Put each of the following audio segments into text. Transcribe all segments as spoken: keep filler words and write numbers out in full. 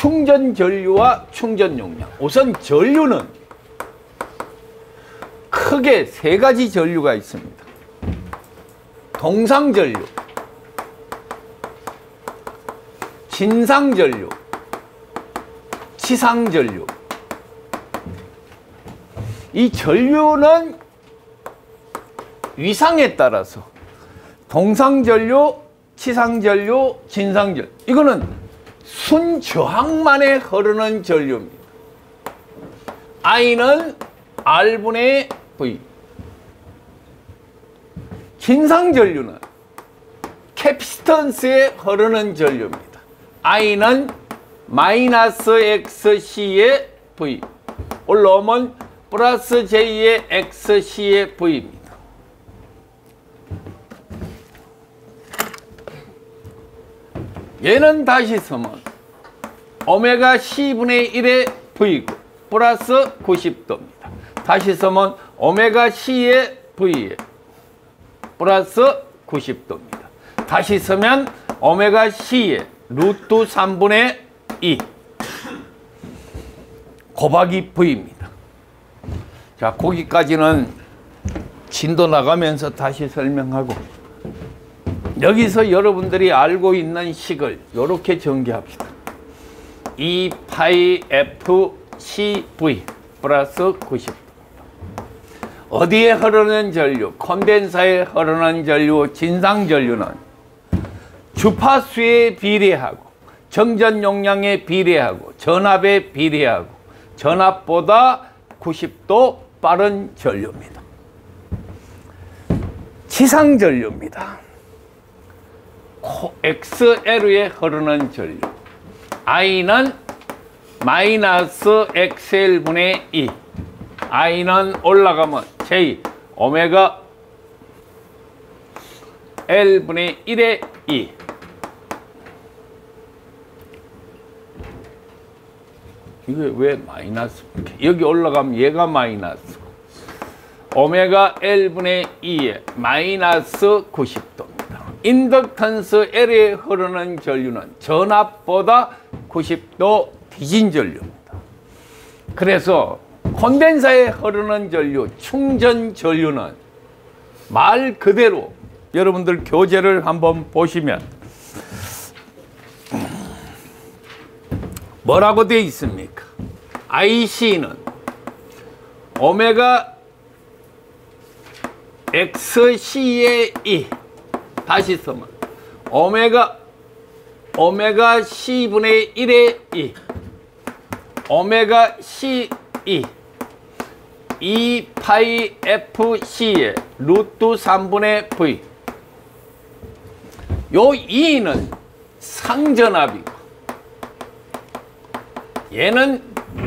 충전 전류와 충전 용량. 우선 전류는 크게 세 가지 전류가 있습니다. 동상 전류, 진상 전류, 치상 전류. 이 전류는 위상에 따라서 동상 전류, 치상 전류, 진상 전류. 이거는 순저항만에 흐르는 전류입니다. I는 R분의 V. 진상 전류는 캐피스턴스에 흐르는 전류입니다. I는 마이너스 엑스씨의 V. 올라오면 플러스 J의 엑스씨의 V입니다. 얘는 다시 쓰면 오메가 C분의 일의 V고 플러스 구십 도입니다. 다시 쓰면 오메가 C의 V에 플러스 구십 도입니다. 다시 쓰면 오메가 C의 루트 삼분의 이 곱하기 V입니다. 자, 거기까지는 진도 나가면서 다시 설명하고, 여기서 여러분들이 알고 있는 식을 이렇게 전개합시다. 이 파이 에프 씨 브이 플러스 구십 도. 어디에 흐르는 전류? 콘덴사에 흐르는 전류, 진상 전류는 주파수에 비례하고 정전 용량에 비례하고 전압에 비례하고 전압보다 구십 도 빠른 전류입니다. 치상 전류입니다. 엑스엘에 흐르는 전류. I는 마이너스 엑스엘분의 이. I는 올라가면 J 오메가 L분의 일의 이. 이게 왜 마이너스? 여기 올라가면 얘가 마이너스. 오메가 L분의 이에 마이너스 구십 도입니다. 인덕턴스 L에 흐르는 전류는 전압보다 구십 도 뒤진 전류입니다. 그래서 콘덴사에 흐르는 전류, 충전 전류는 말 그대로 여러분들 교재를 한번 보시면 뭐라고 되어 있습니까? 아이씨는 오메가 엑스씨의 이. 다시 쓰면 오메가 오메가 C분의 일의 이. 오메가 씨 이. 이 파이 에프 씨의 루트 삼분의 V. 요 이는 상전압이고 얘는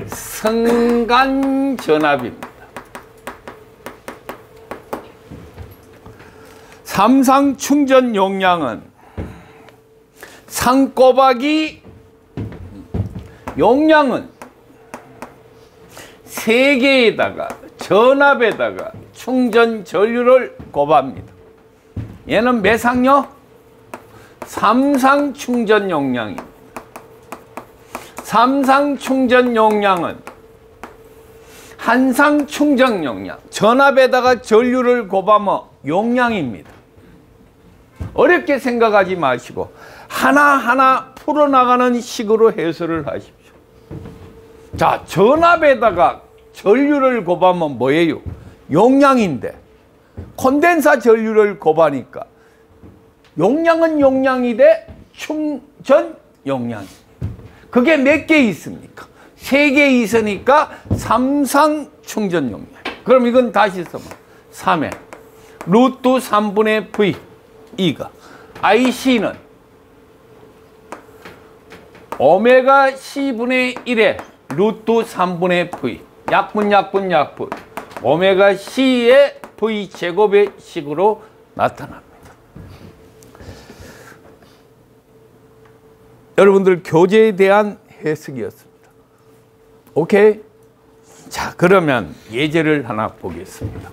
성간전압입니다. 삼상 충전 용량은 상 곱하기 용량은 세 개에다가 전압에다가 충전 전류를 곱합니다. 얘는 몇 상요? 삼상 충전 용량입니다. 삼상 충전 용량은 한상 충전 용량, 전압에다가 전류를 곱하면 용량입니다. 어렵게 생각하지 마시고 하나하나 풀어나가는 식으로 해설을 하십시오. 자, 전압에다가 전류를 곱하면 뭐예요? 용량인데 콘덴사 전류를 곱하니까 용량은 용량이 돼 충전 용량이. 그게 몇 개 있습니까? 세 개 있으니까 삼상 충전 용량. 그럼 이건 다시 써봐. 삼에 루트 삼분의 V 이가 아이씨는 오메가 C분의 일에 루트 삼분의 V 약분 약분 약분 오메가 C의 V 제곱의 식으로 나타납니다. 여러분들 교재에 대한 해석이었습니다. 오케이? 자, 그러면 예제를 하나 보겠습니다.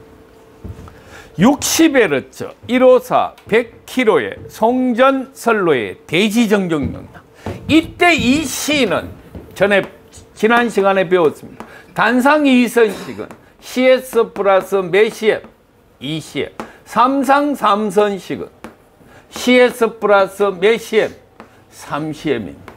육십 헤르츠 일오사 백 킬로그램의 송전 선로의 대지 정정 용량. 이때 이 C는 전에 지난 시간에 배웠습니다. 단상 이선식은 씨에스 플러스 몇 씨엠? 이 씨엠. 삼상 삼선식은 씨에스 플러스 몇 씨엠? 삼 씨엠입니다.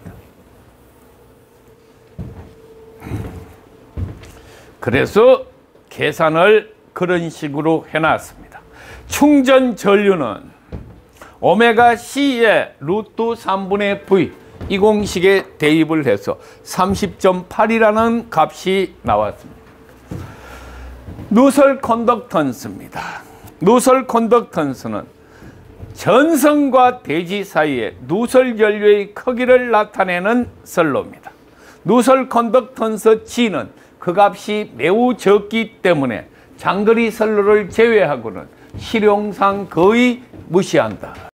그래서 계산을 그런 식으로 해놨습니다. 충전 전류는 오메가 C의 루트 삼분의 V 이 공식에 대입을 해서 삼십 점 팔이라는 값이 나왔습니다. 누설 컨덕턴스입니다. 누설 컨덕턴스는 전선과 대지 사이에 누설 전류의 크기를 나타내는 선로입니다. 누설 컨덕턴스 G는 그 값이 매우 적기 때문에 장거리 선로를 제외하고는 실용상 거의 무시한다.